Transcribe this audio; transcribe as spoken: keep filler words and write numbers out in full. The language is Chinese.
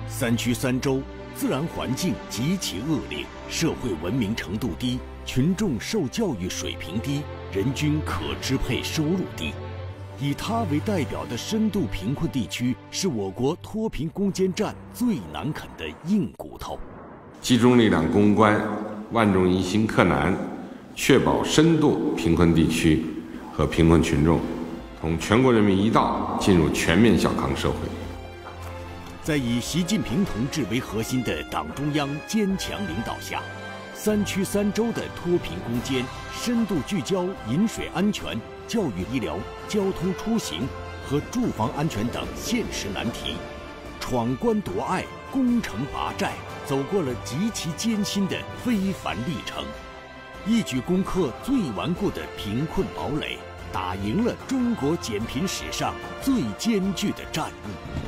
三区三州自然环境极其恶劣，社会文明程度低，群众受教育水平低，人均可支配收入低。以它为代表的深度贫困地区，是我国脱贫攻坚战最难啃的硬骨头。 集中力量攻关，万众一心克难，确保深度贫困地区和贫困群众同全国人民一道进入全面小康社会。 在以习近平同志为核心的党中央坚强领导下，三区三州的脱贫攻坚深度聚焦饮水安全、教育医疗、交通出行和住房安全等现实难题，闯关夺隘、攻城拔寨，走过了极其艰辛的非凡历程，一举攻克最顽固的贫困堡垒，打赢了中国减贫史上最艰巨的战役。